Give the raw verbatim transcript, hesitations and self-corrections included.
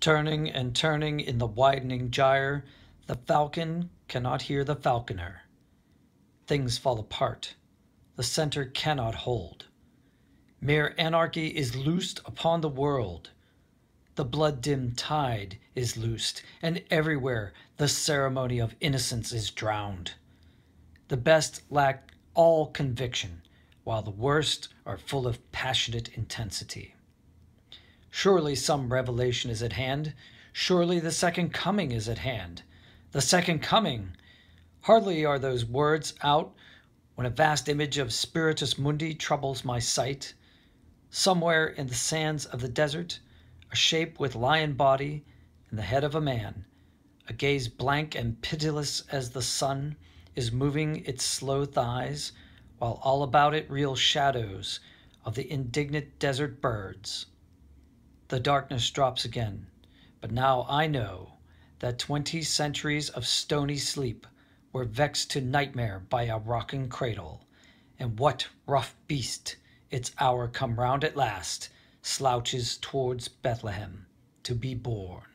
Turning and turning in the widening gyre, the falcon cannot hear the falconer. Things fall apart. The center cannot hold. Mere anarchy is loosed upon the world. The blood-dimmed tide is loosed, and everywhere the ceremony of innocence is drowned. The best lack all conviction, while the worst are full of passionate intensity. Surely some revelation is at hand. Surely the second coming is at hand. The second coming! Hardly are those words out when a vast image of Spiritus Mundi troubles my sight. Somewhere in the sands of the desert, a shape with lion body and the head of a man, a gaze blank and pitiless as the sun, is moving its slow thighs, while all about it reel shadows of the indignant desert birds. The darkness drops again, but now I know that twenty centuries of stony sleep were vexed to nightmare by a rocking cradle, and what rough beast, its hour come round at last, slouches towards Bethlehem to be born.